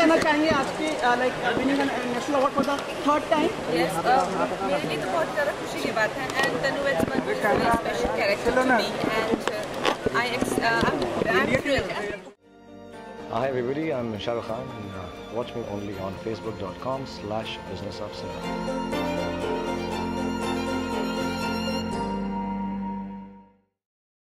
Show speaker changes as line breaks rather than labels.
करना चाहेंगे आज के winning an national award for the third time?
Yes, मेरे लिए तो बहुत ज़्यादा खुशी की बात है and Tanu Weds Manu is a very special character to me and I'm thrilled.
Hi everybody, I'm Shah Rukh Khan and watch me only on facebook.com/businessofcinema.